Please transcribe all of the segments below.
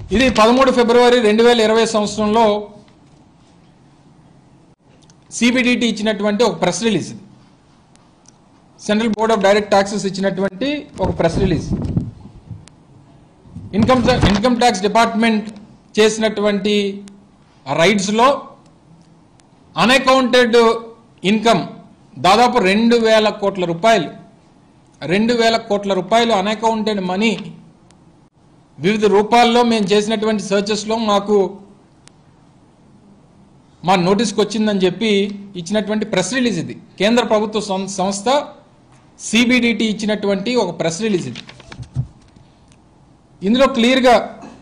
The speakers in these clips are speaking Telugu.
ఇది 13 ఫిబ్రవరి 2020 సంవత్సరంలో సిబిడిటి ఇచ్చినటువంటి ఒక press release. Central Board of Direct Taxes ఇచ్చినటువంటి ఒక press release. Income tax department చేసినటువంటి రైడ్స్లో అన్అకౌంటెడ్ ఇన్కమ్ దాదాపు 2,000 కోట్ల రూపాయలు, 2,000 కోట్ల రూపాయలు అన్అకౌంటెడ్ మనీ వివిధ రూపాల్లో మేము చేసినటువంటి సర్చెస్లో మా నోటీస్కి వచ్చిందని చెప్పి ఇచ్చినటువంటి ప్రెస్ రిలీజ్ ఇది. కేంద్ర ప్రభుత్వ సంస్థ సిబిడిటి ఇచ్చినటువంటి ఒక ప్రెస్ రిలీజ్ ఇది. ఇందులో క్లియర్గా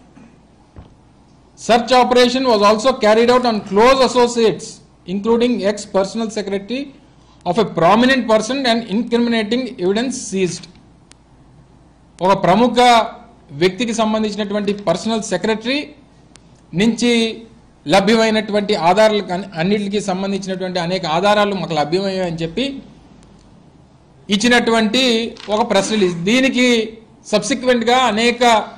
search operation was also carried out on close associates including ex-personal secretary of a prominent person and incriminating evidence seized. ఒక ప్రముఖ వ్యక్తికి సంబంధించినటువంటి పర్సనల్ సెక్రటరీ నుంచి లభ్యమైనటువంటి ఆధారాలు అన్నిటికీ సంబంధించినటువంటి అనేక ఆధారాలు మాకు లభ్యమయ్యాయని చెప్పి ఇచ్చినటువంటి ఒక ప్రెస్ రిలీజ్. దీనికి సబ్సిక్వెంట్గా అనేక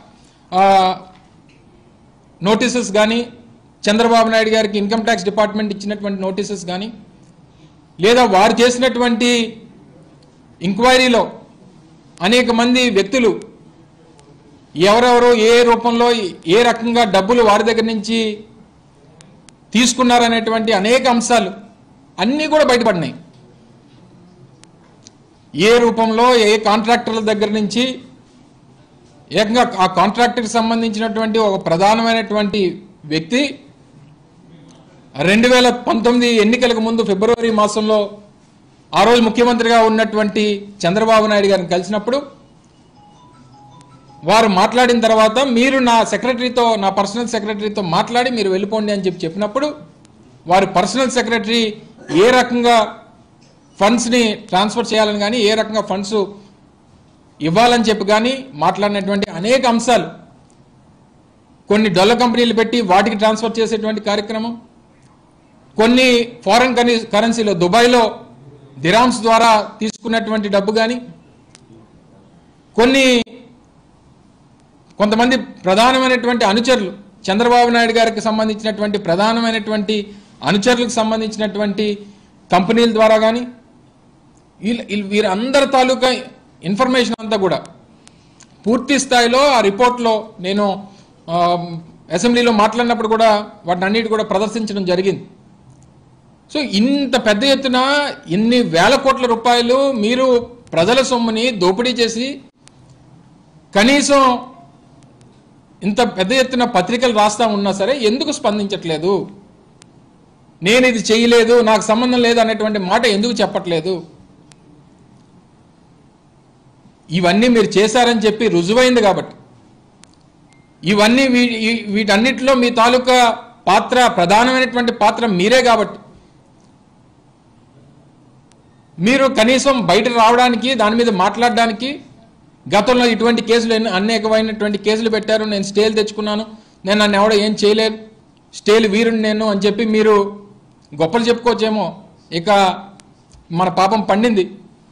నోటీసెస్ కానీ, చంద్రబాబు నాయుడు గారికి ఇన్కమ్ ట్యాక్స్ డిపార్ట్మెంట్ ఇచ్చినటువంటి నోటీసెస్ కానీ, లేదా వారు చేసినటువంటి ఎంక్వైరీలో అనేక మంది వ్యక్తులు ఎవరెవరో ఏ రూపంలో ఏ రకంగా డబ్బులు వారి దగ్గర నుంచి తీసుకున్నారనేటువంటి అనేక అంశాలు అన్నీ కూడా బయటపడినాయి. ఏ రూపంలో ఏ కాంట్రాక్టర్ల దగ్గర నుంచి ఏకంగా ఆ కాంట్రాక్టర్కి సంబంధించినటువంటి ఒక ప్రధానమైనటువంటి వ్యక్తి 2019 ఎన్నికలకు ముందు ఫిబ్రవరి మాసంలో ఆ రోజు ముఖ్యమంత్రిగా ఉన్నటువంటి చంద్రబాబు నాయుడు గారిని కలిసినప్పుడు వారు మాట్లాడిన తర్వాత మీరు నా పర్సనల్ సెక్రటరీతో మాట్లాడి మీరు వెళ్ళిపోండి అని చెప్పినప్పుడు వారి పర్సనల్ సెక్రటరీ ఏ రకంగా ఫండ్స్ని ట్రాన్స్ఫర్ చేయాలని కానీ, ఏ రకంగా ఫండ్స్ ఇవ్వాలని చెప్పి కానీ మాట్లాడినటువంటి అనేక అంశాలు, కొన్ని డొల్ల కంపెనీలు పెట్టి వాటికి ట్రాన్స్ఫర్ చేసేటువంటి కార్యక్రమం, కొన్ని ఫారెన్ కరెన్సీలో దుబాయ్లో దిరామ్స్ ద్వారా తీసుకున్నటువంటి డబ్బు కానీ, కొంతమంది ప్రధానమైనటువంటి అనుచరులు చంద్రబాబు నాయుడు గారికి సంబంధించినటువంటి ప్రధానమైనటువంటి అనుచరులకు సంబంధించినటువంటి కంపెనీల ద్వారా కానీ వీరందరి తాలూకా ఇన్ఫర్మేషన్ అంతా కూడా పూర్తి స్థాయిలో ఆ రిపోర్ట్లో నేను అసెంబ్లీలో మాట్లాడినప్పుడు కూడా వాటిని అన్నిటి కూడా ప్రదర్శించడం జరిగింది. సో ఇంత పెద్ద ఎత్తున ఇన్ని వేల కోట్ల రూపాయలు మీరు ప్రజల సొమ్ముని దోపిడీ చేసి కనీసం ఇంత పెద్ద ఎత్తున పత్రికలు రాస్తా ఉన్నా సరే ఎందుకు స్పందించట్లేదు? నేను ఇది చేయలేదు, నాకు సంబంధం లేదు అనేటువంటి మాట ఎందుకు చెప్పట్లేదు? ఇవన్నీ మీరు చేశారని చెప్పి రుజువైంది కాబట్టి, ఇవన్నీ వీటన్నిటిలో మీ తాలూకా పాత్ర, ప్రధానమైనటువంటి పాత్ర మీరే కాబట్టి మీరు కనీసం బయట రావడానికి, దాని మీద మాట్లాడడానికి, గతంలో ఇటువంటి కేసులు అనేకమైనటువంటి కేసులు పెట్టారు, నేను స్టేలు తెచ్చుకున్నాను, నేను నన్ను ఎవడో ఏం చేయలేదు, స్టేలు వీరుని నేను అని చెప్పి మీరు గొప్పలు చెప్పుకోవచ్చేమో, ఇక మన పాపం పండింది.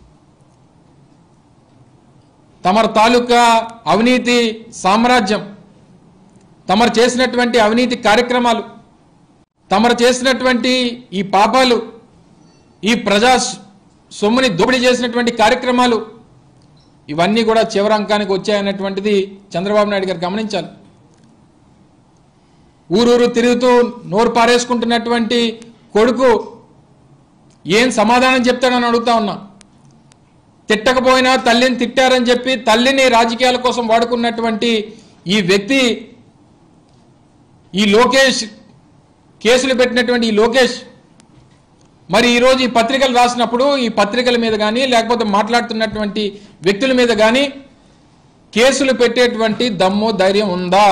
తమరు తాలూకా అవినీతి సామ్రాజ్యం, తమరు చేసినటువంటి అవినీతి కార్యక్రమాలు, తమరు చేసినటువంటి ఈ పాపాలు, ఈ ప్రజా సొమ్ముని దోపిడీ చేసినటువంటి కార్యక్రమాలు ఇవన్నీ కూడా చివరి అంకానికి వచ్చాయన్నటువంటిది చంద్రబాబు నాయుడు గారు గమనించాలి. ఊరూరు తిరుగుతూ నోరు పారేసుకుంటున్నటువంటి కొడుకు ఏం సమాధానం చెప్తాడని అడుగుతా ఉన్నా. తిట్టకపోయినా తల్లిని తిట్టారని చెప్పి తల్లిని రాజకీయాల కోసం వాడుకున్నటువంటి ఈ వ్యక్తి, ఈ లోకేష్, కేసులు పెట్టినటువంటి ఈ లోకేష్ మరి ఈరోజు ఈ పత్రికలు రాసినప్పుడు ఈ పత్రికల మీద కానీ, లేకపోతే మాట్లాడుతున్నటువంటి వ్యక్తుల మీద కానీ కేసులు పెట్టేటువంటి దమ్ము ధైర్యం ఉందా?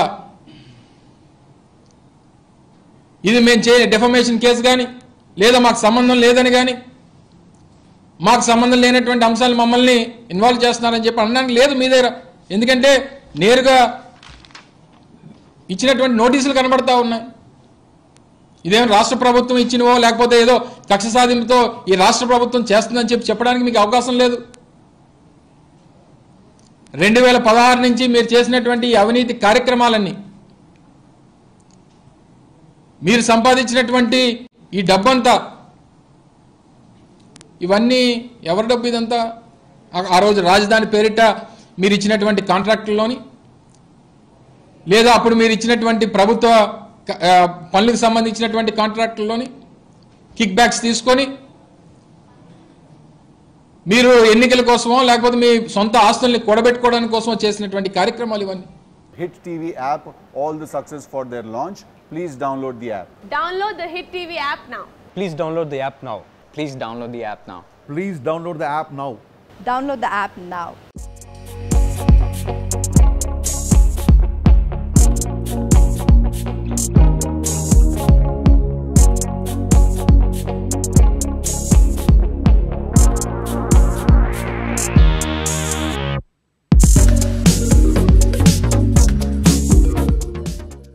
ఇది మేము డెఫమేషన్ కేసు కానీ, లేదా మాకు సంబంధం లేదని కానీ, మాకు సంబంధం లేనటువంటి అంశాలు మమ్మల్ని ఇన్వాల్వ్ చేస్తున్నారని చెప్పి అనడానికి లేదు మీ దగ్గర. ఎందుకంటే నేరుగా ఇచ్చినటువంటి నోటీసులు కనబడతా ఉన్నాయి. ఇదేం రాష్ట్ర ప్రభుత్వం ఇచ్చినవో లేకపోతే ఏదో కక్ష సాధింపుతో ఈ రాష్ట్ర ప్రభుత్వం చేస్తుందని చెప్పడానికి మీకు అవకాశం లేదు. 2016 నుంచి మీరు చేసినటువంటి అవినీతి కార్యక్రమాలన్నీ మీరు సంపాదించినటువంటి ఈ డబ్బంతా, ఇవన్నీ ఎవరి డబ్బు ఇదంతా? ఆ రోజు రాజధాని పేరిట మీరు ఇచ్చినటువంటి కాంట్రాక్టుల్లోని, లేదా అప్పుడు మీరు ఇచ్చినటువంటి ప్రభుత్వ పనులకు సంబంధించినటువంటి కాంట్రాక్టుల్లోని కిక్ బ్యాక్స్ తీసుకొని మీరు ఎన్నికల కోసమో లేకపోతే మీ సొంత ఆస్తుల్ని కూడబెట్టుకోవడానికి కోసమో చేసినటువంటి కార్యక్రమాలు ఇవన్నీ. Hit TV app, all the success for their launch. Please download the app. Download the Hit TV app now. Please download the app now. Please download the app now. Please download the app now. Download the app now.